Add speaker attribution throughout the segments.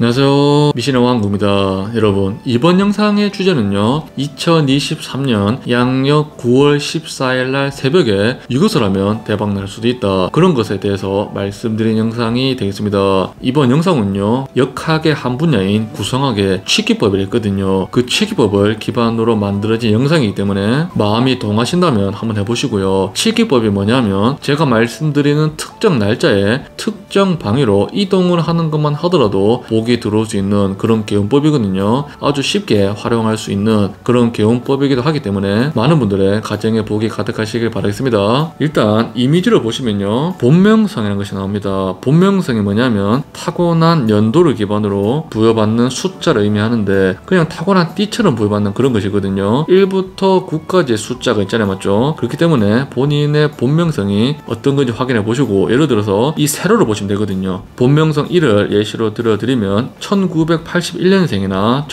Speaker 1: 안녕하세요, 미신의 왕구입니다. 여러분, 이번 영상의 주제는요 2023년 양력 9월 14일날 새벽에 이것을 하면 대박날 수도 있다, 그런 것에 대해서 말씀드린 영상이 되겠습니다. 이번 영상은요 역학의 한 분야인 구성학의 치기법이 있거든요. 그 치기법을 기반으로 만들어진 영상이기 때문에 마음이 동하신다면 한번 해보시고요. 치기법이 뭐냐면 제가 말씀드리는 특정 날짜에 특정 방위로 이동을 하는 것만 하더라도 복이 들어올 수 있는 그런 개운법이거든요. 아주 쉽게 활용할 수 있는 그런 개운법이기도 하기 때문에 많은 분들의 가정에 복이 가득하시길 바라겠습니다. 일단 이미지를 보시면요 본명성이라는 것이 나옵니다. 본명성이 뭐냐면 타고난 연도를 기반으로 부여받는 숫자를 의미하는데 그냥 타고난 띠처럼 부여받는 그런 것이거든요. 1부터 9까지의 숫자가 있잖아요, 맞죠? 그렇기 때문에 본인의 본명성이 어떤 건지 확인해 보시고, 예를 들어서 이 세로를 보시면 되거든요. 본명성 1을 예시로 들어드리면 1981년생이나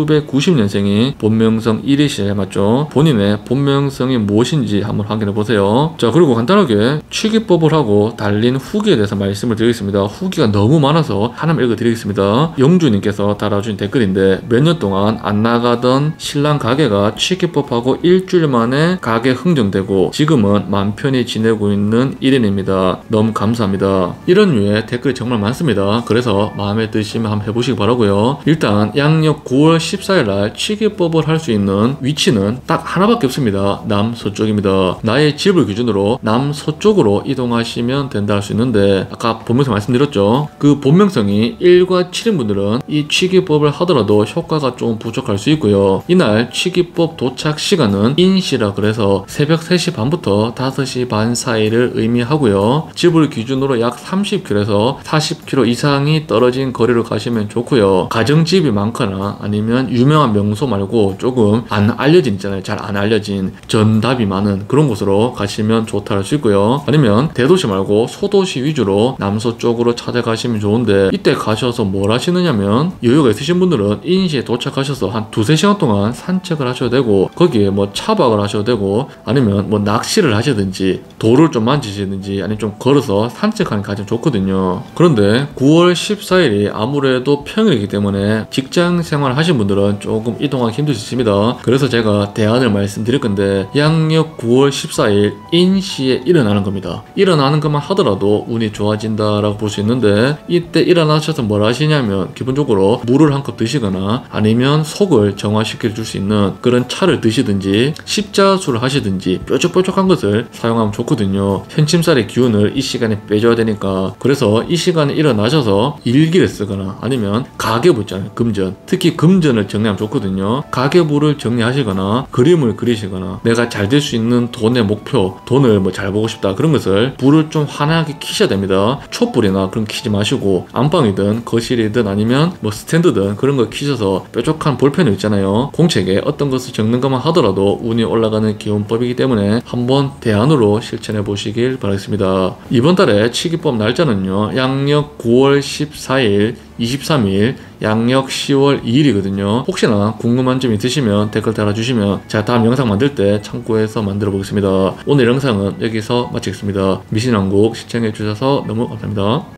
Speaker 1: 1990년생이 본명성 1이시에요, 맞죠? 본인의 본명성이 무엇인지 한번 확인해 보세요. 자, 그리고 간단하게 치기법을 하고 달린 후기에 대해서 말씀을 드리겠습니다. 후기가 너무 많아서 하나만 읽어드리겠습니다. 영주님께서 달아주신 댓글인데, 몇 년 동안 안 나가던 신랑 가게가 치기법하고 일주일 만에 가게 흥정되고 지금은 맘 편히 지내고 있는 1인입니다. 너무 감사합니다. 이런 류의 댓글이 정말 많습니다. 그래서 마음에 드시면 한번 해보시기 바라고요. 일단 양력 9월 14일날 치기법을 할 수 있는 위치는 딱 하나밖에 없습니다. 남서쪽입니다. 나의 집을 기준으로 남서쪽으로 이동하시면 된다 할 수 있는데, 아까 본명성 말씀드렸죠. 그 본명성이 1과 7인 분들은 이 치기법을 하더라도 효과가 좀 부족할 수 있고요. 이날 치기법 도착 시간은 인시라 그래서 새벽 3시 반부터 5시 반 사이를 의미하고요. 집을 기준으로 약 30km에서 40km 이상이 떨어진 거리로 가시면 좋고요. 가정집이 많거나 아니면 유명한 명소 말고 조금 안 알려진 있잖아요. 잘 안 알려진 전답이 많은 그런 곳으로 가시면 좋다 할 수 있고요. 아니면 대도시 말고 소도시 위주로 남서쪽으로 찾아가시면 좋은데, 이때 가셔서 뭘 하시느냐면 여유가 있으신 분들은 인시에 도착하셔서 한 2-3시간 동안 산책을 하셔도 되고, 거기에 뭐 차박을 하셔도 되고, 아니면 뭐 낚시를 하시든지 돌을 좀 만지시든지 아니면 좀 걸어서 산책하는 게 가장 좋거든요. 그런데 9월 14일이 아무래도 평일이기 때문에 직장 생활 하신 분들은 조금 이동하기 힘들 수 있습니다. 그래서 제가 대안을 말씀드릴 건데, 양력 9월 14일 인시에 일어나는 겁니다. 일어나는 것만 하더라도 운이 좋아진다라고 볼 수 있는데, 이때 일어나셔서 뭘 하시냐면 기본적으로 물을 한 컵 드시거나 아니면 속을 정화시켜 줄 수 있는 그런 차를 드시든지 십자수를 하시든지 뾰족뾰족한 것을 사용하면 좋거든요. 현침살의 기운을 이 시간에 빼줘야 되니까. 그래서 이 시간에 일어나셔서 일기를 쓰거나 아니면 가계부 있잖아요, 금전. 특히 금전을 정리하면 좋거든요. 가계부를 정리하시거나 그림을 그리시거나 내가 잘 될 수 있는 돈의 목표, 돈을 뭐 잘 보고 싶다, 그런 것을 불을 좀 환하게 켜셔야 됩니다. 촛불이나 그런 거 켜지 마시고 안방이든 거실이든 아니면 뭐 스탠드든 그런 거 켜셔서 뾰족한 볼펜을 있잖아요, 공책에 어떤 것을 적는 것만 하더라도 운이 올라가는 기운법이기 때문에 한번 대안으로 실천해 보시길 바라겠습니다. 이번 달에 치기법 날짜는요 양력 9월 14일, 23일, 양력 10월 2일이거든요. 혹시나 궁금한 점 있으시면 댓글 달아주시면 제가 다음 영상 만들 때 참고해서 만들어 보겠습니다. 오늘 영상은 여기서 마치겠습니다. 미신왕국 시청해주셔서 너무 감사합니다.